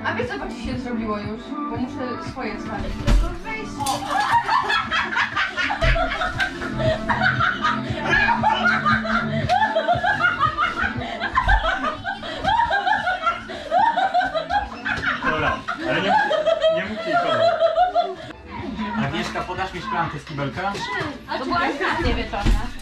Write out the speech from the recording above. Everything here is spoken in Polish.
A wiesz co to ci się zrobiło już? Bo muszę swoje stawić. Dobra, ale nie mów jej komu. Agnieszka, podasz mi szklankę z kibelka? To była ostatnia wieczorna.